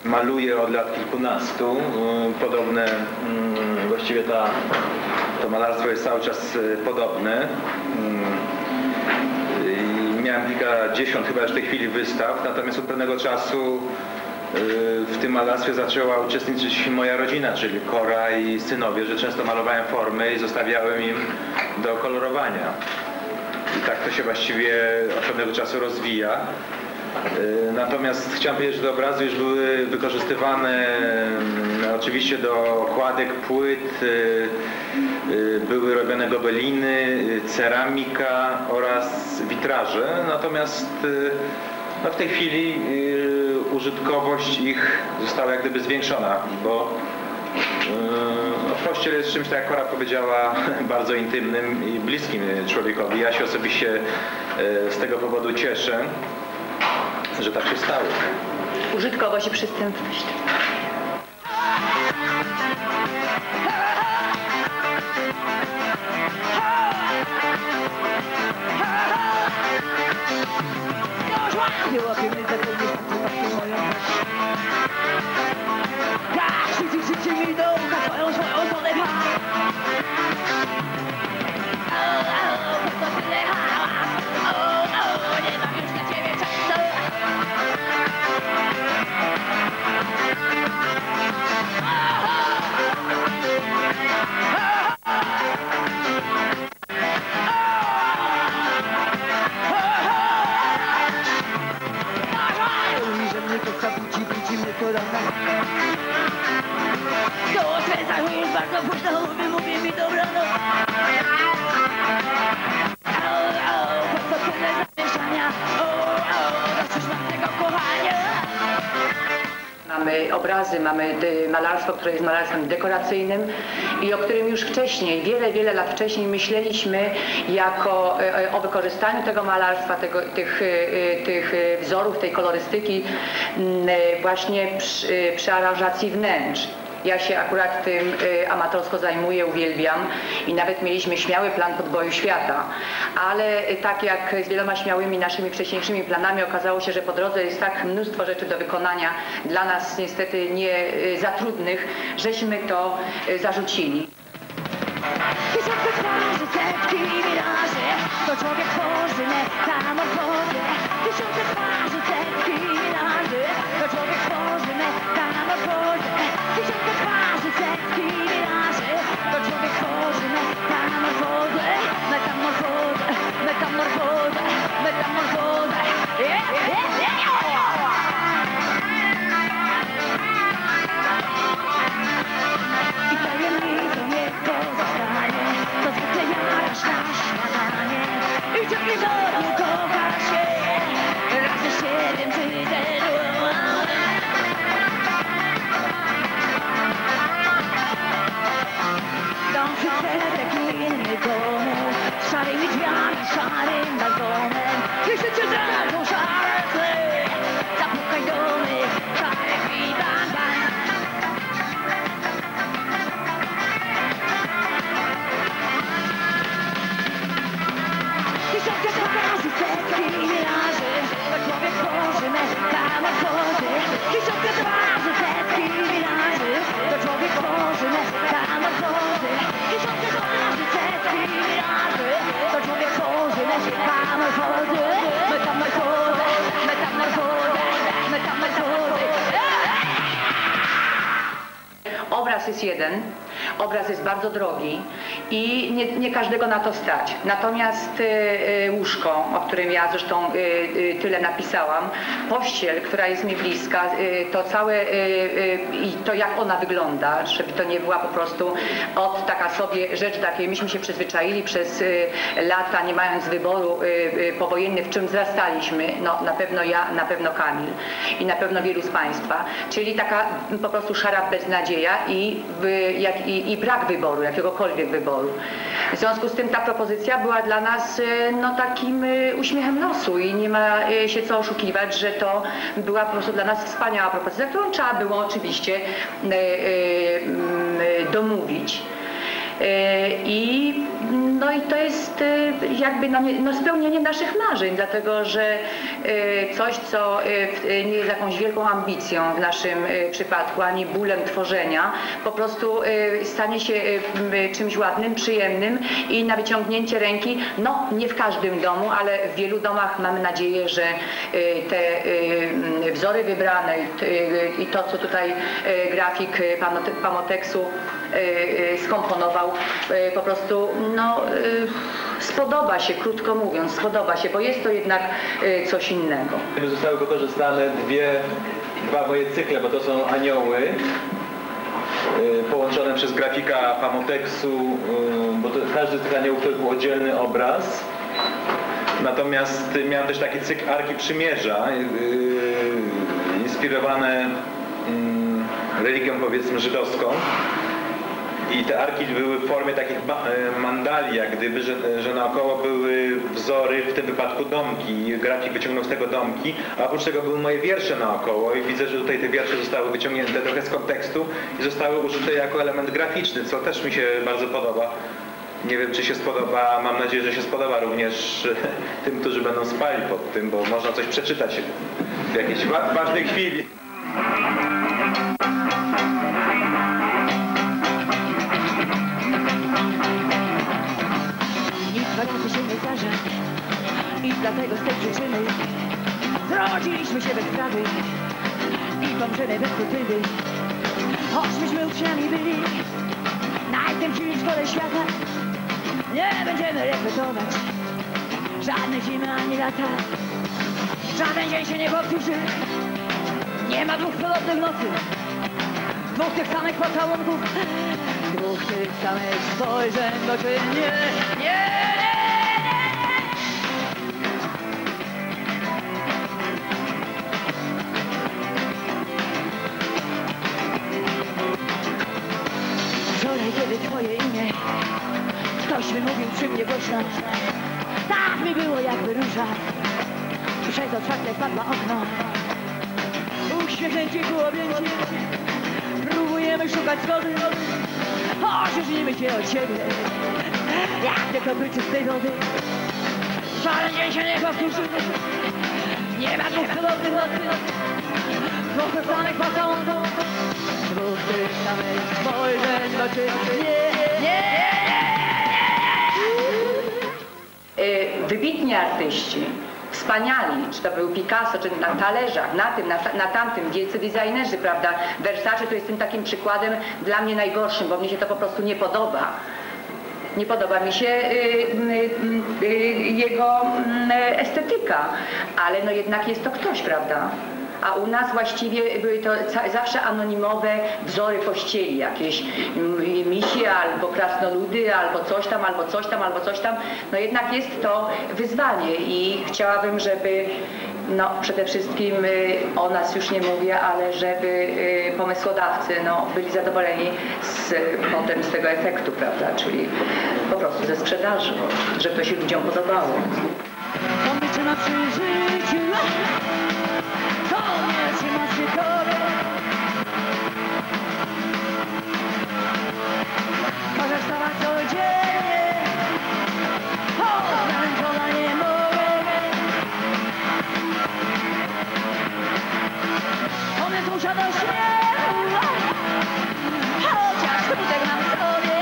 maluję od lat kilkunastu. Podobne, właściwie to malarstwo jest cały czas podobne. Miałem kilkadziesiąt chyba już w tej chwili wystaw, natomiast od pewnego czasu w tym malarstwie zaczęła uczestniczyć moja rodzina, czyli Kora i synowie, że często malowałem formy i zostawiałem im do kolorowania. I tak to się właściwie od pewnego czasu rozwija. Natomiast chciałem powiedzieć, że te obrazy już były wykorzystywane oczywiście do okładek płyt, były robione gobeliny, ceramika oraz witraże. Natomiast no w tej chwili użytkowość ich została jak gdyby zwiększona, bo pościel jest czymś, tak jak Kora powiedziała, bardzo intymnym i bliskim człowiekowi. Ja się osobiście z tego powodu cieszę, że tak się stało. Użytkowość i przystępność. Nie łapiemy zapomnieć na moją myśl. Tak, życie mi do na swoją żonę. Po co tyle hałas? Nie mam już dla ciebie czasu. Budzi mnie to rana. To serca już bardzo późno, wymówi mi dobranoc. Po co tyle zamieszania? Dosyć mam tego kochania. Mamy obrazy, mamy malarstwo, które jest malarstwem dekoracyjnym i o którym już wcześniej, wiele lat wcześniej myśleliśmy jako o wykorzystaniu tego malarstwa, tych wzorów, tej kolorystyki właśnie przy aranżacji wnętrz. Ja się akurat tym amatorsko zajmuję, uwielbiam i nawet mieliśmy śmiały plan podboju świata, ale tak jak z wieloma śmiałymi naszymi wcześniejszymi planami okazało się, że po drodze jest tak mnóstwo rzeczy do wykonania, dla nas niestety nie za trudnych, żeśmy to zarzucili. Tysiące twarzy, setki wiraży, to człowiek tworzy metamorfozy. Tysiące twarzy, setki wiraży, to człowiek tworzy metamorfozy. Tysiące twarzy, setki wiraży, to człowiek tworzy metamorfozy. Metamorfozy, metamorfozy, metamorfozy. I tajemnicą nie pozostanie, to zwykle jarasz na śniadanie. I ciągle wodnie kochasz się, razy 7 tygodni. Dom przycelek inny domu, z szarymi drzwiami, szarym balkonem. Jeśli cię drażą szare sny, zapukaj do mych szarek i bang bang. Tysiące twarzy, setki wiraży, to człowiek tworzy metamorfozy. Tysiące twarzy, setki wiraży, to człowiek tworzy metamorfozy. Tysiące twarzy, setki wiraży, to człowiek tworzy metamorfozy. Metamorfozy, metamorfozy, metamorfozy. Obraz jest jeden, obraz jest bardzo drogi i nie każdego na to stać. Natomiast łóżko, o którym ja zresztą tyle napisałam, pościel, która jest mi bliska, to całe i to jak ona wygląda, żeby to nie była po prostu taka sobie rzecz takiej. Myśmy się przyzwyczaili przez lata, nie mając wyboru powojennych, w czym wzrastaliśmy, no na pewno ja, na pewno Kamil i na pewno wielu z Państwa, czyli taka po prostu szara beznadzieja i brak wyboru, jakiegokolwiek wyboru. W związku z tym ta propozycja była dla nas no, takim uśmiechem losu i nie ma się co oszukiwać, że to była po prostu dla nas wspaniała propozycja, którą trzeba było oczywiście domówić. I No i to jest jakby spełnienie naszych marzeń, dlatego że coś, co nie jest jakąś wielką ambicją w naszym przypadku, ani bólem tworzenia, po prostu stanie się czymś ładnym, przyjemnym i na wyciągnięcie ręki, no nie w każdym domu, ale w wielu domach mamy nadzieję, że te wzory wybrane i to, co tutaj grafik Pamoteksu skomponował, po prostu no, spodoba się, krótko mówiąc, spodoba się, bo jest to jednak coś innego. Zostały wykorzystane dwa moje cykle, bo to są anioły połączone przez grafika Pamoteksu, bo każdy z tych aniołów to był oddzielny obraz. Natomiast miałem też taki cykl Arki Przymierza, inspirowane religią, powiedzmy, żydowską. I te arki były w formie takich mandali, jak gdyby, że naokoło były wzory, w tym wypadku domki. Grafik wyciągnął z tego domki, a oprócz tego były moje wiersze naokoło i widzę, że tutaj te wiersze zostały wyciągnięte trochę z kontekstu i zostały użyte jako element graficzny, co też mi się bardzo podoba. Nie wiem, czy się spodoba, mam nadzieję, że się spodoba również tym, którzy będą spali pod tym, bo można coś przeczytać w jakiejś ważnej chwili. Nic się nie zdarza i dlatego z tej przyczyny zrodziliśmy się bez sprawy i pomrzemy bez krytydy. Choćbyśmy uczniami byli najtępszej szkole świata, nie będziemy repetować żadnej zimy ani lata. Żaden dzień się nie powtórzy, nie ma dwóch podobnych nocy, dwóch tych samych pocałunków, dwóch tych samych spojrzeń w oczy. Nie. Wczoraj, kiedy twoje imię ktoś wymówił przy mnie głośno, tak mi było jakby róża przez otwarte wpadła okno. Uśmiechnięci ku objęci, próbujemy szukać zgody, ożywnimy się od siebie jak te kropy czystej wody. Żaden dzień się nie powtórzy, nie ma dwóch cudownych nocy, dwóch tych samych pocałunków, dwóch tych samych spojrzeń w oczy. Nie. Wybitni artyści, wspaniali, czy to był Picasso, czy na talerzach, na tym, na tamtym, wielcy designerzy, prawda, Versace to jest tym takim przykładem dla mnie najgorszym, bo mnie się to po prostu nie podoba. Nie podoba mi się jego estetyka, ale no jednak jest to ktoś, prawda? A u nas właściwie były to zawsze anonimowe wzory pościeli, jakieś misie albo krasnoludy, albo coś tam, albo coś tam, albo coś tam. No jednak jest to wyzwanie i chciałabym, żeby no przede wszystkim o nas już nie mówię, ale żeby pomysłodawcy no, byli zadowoleni potem z tego efektu, prawda? Czyli po prostu ze sprzedaży, żeby to się ludziom podobało. To mnie trzyma przy życiu, to mnie trzyma przy tobie. Możesz wstawać codziennie, choć zmęczona nie mogę. To mnie zmusza do śmiechu, chociaż smutek mam w sobie.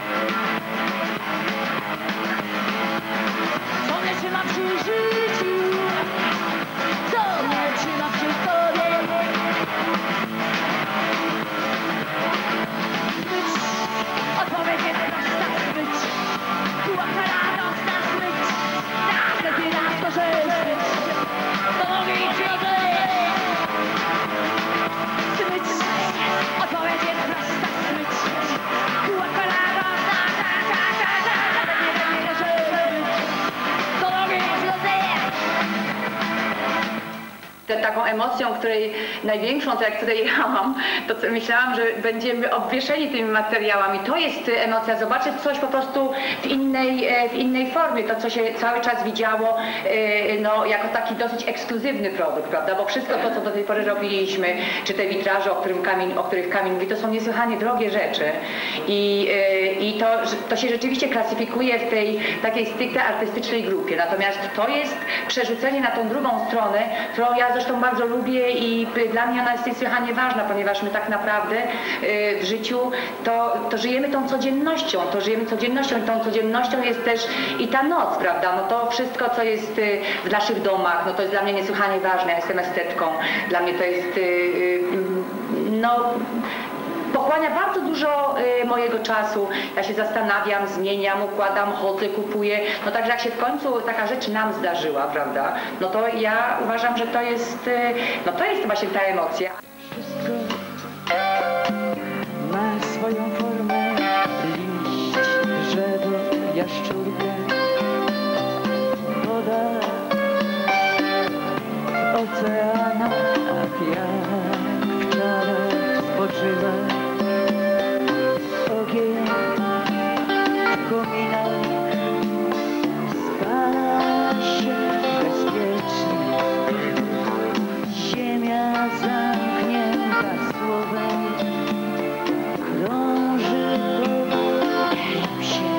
To mnie trzyma przy życiu. Taką emocją, której największą, to jak tutaj jechałam, to myślałam, że będziemy obwieszeni tymi materiałami. To jest emocja, zobaczyć coś po prostu w innej formie, to co się cały czas widziało no, jako taki dosyć ekskluzywny produkt, prawda? Bo wszystko to, co do tej pory robiliśmy, czy te witraże, o których Kamil mówi, to są niesłychanie drogie rzeczy i to się rzeczywiście klasyfikuje w tej takiej stricte artystycznej grupie. Natomiast to jest przerzucenie na tą drugą stronę, którą ja zresztą bardzo lubię i dla mnie ona jest niesłychanie ważna, ponieważ my tak naprawdę w życiu to żyjemy tą codziennością, i tą codziennością jest też i ta noc, prawda? No to wszystko, co jest w naszych domach, no to jest dla mnie niesłychanie ważne, ja jestem estetką, dla mnie to jest no pochłania bardzo dużo mojego czasu. Ja się zastanawiam, zmieniam, układam, chodzę, kupuję. No także jak się w końcu taka rzecz nam zdarzyła, prawda? No to ja uważam, że to jest właśnie ta emocja. Wszystko ma swoją formę, liść, drzewo, jaszczurkę, woda w oceanach, jak w czarach spoczywa. Ogień w kominach spala się bezpiecznie. Ziemia zamknięta słowem krąży po elipsie.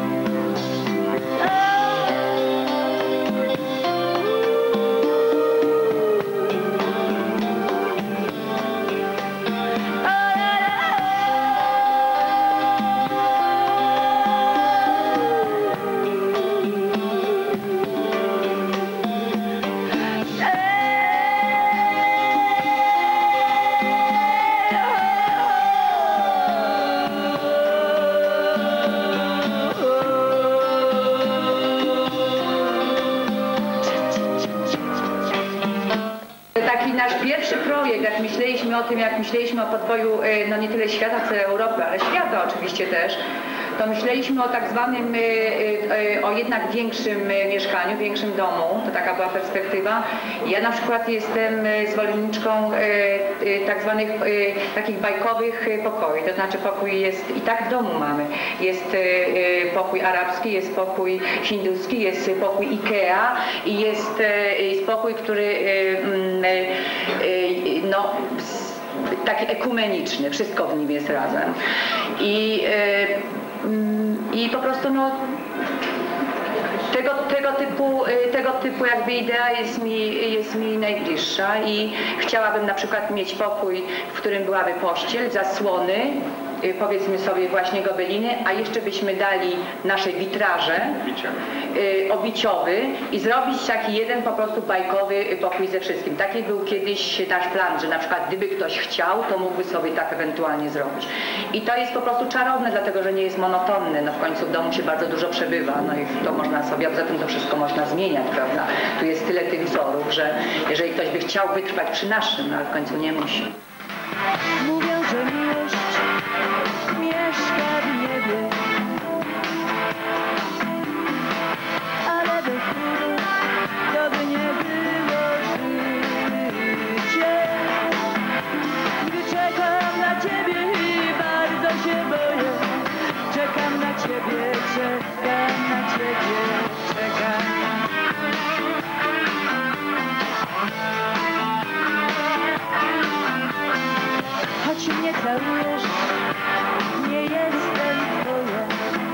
Taki nasz pierwszy projekt, jak myśleliśmy o podboju no nie tyle świata, co Europy, ale świata oczywiście też, to myśleliśmy o tak zwanym, o jednak większym mieszkaniu, większym domu, to taka była perspektywa. Ja na przykład jestem zwolenniczką tak zwanych takich bajkowych pokoi, to znaczy pokój jest, i tak w domu mamy, jest pokój arabski, jest pokój hinduski, jest pokój Ikea i jest pokój, który no, taki ekumeniczny, wszystko w nim jest razem. I po prostu no, tego typu jakby idea jest mi najbliższa i chciałabym na przykład mieć pokój, w którym byłaby pościel, zasłony, powiedzmy sobie właśnie gobeliny, a jeszcze byśmy dali nasze witraże obiciowy i zrobić taki jeden po prostu bajkowy pokój ze wszystkim. Taki był kiedyś nasz plan, że na przykład gdyby ktoś chciał, to mógłby sobie tak ewentualnie zrobić. I to jest po prostu czarowne, dlatego że nie jest monotonne. No w końcu w domu się bardzo dużo przebywa, no i to można sobie, a poza tym to wszystko można zmieniać, prawda? Tu jest tyle tych wzorów, że jeżeli ktoś by chciał wytrwać przy naszym, no ale w końcu nie musi. Mówią, że miłość mieszka w niebie, ale bez trudu to by nie było życie. Gdy czekam na ciebie i bardzo się boję, czekam na ciebie, czekam na ciebie, czekam. Choć mnie całujesz, nie jestem twoja.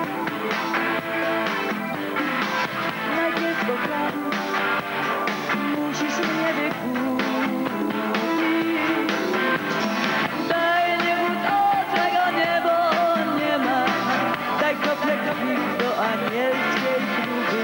Najpierw kocham, musisz mnie wykupić. Daj nie wód, o czego niebo nie ma. Daj kroplę krwi do anielskiej próby.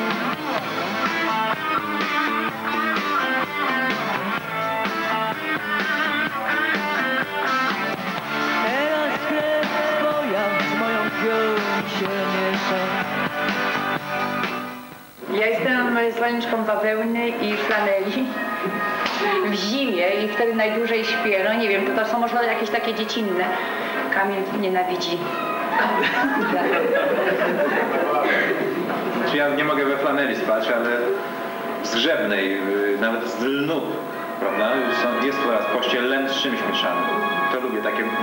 Ja jestem zwolenniczką bawełny i flaneli w zimie i wtedy najdłużej śpię. No nie wiem, to są może jakieś takie dziecinne. Kamil nienawidzi. Ja nie mogę we flaneli spać, ale w zgrzebnej, nawet z lnu. prawda? Jest teraz pościel lęk z czymś mieszany. To lubię takie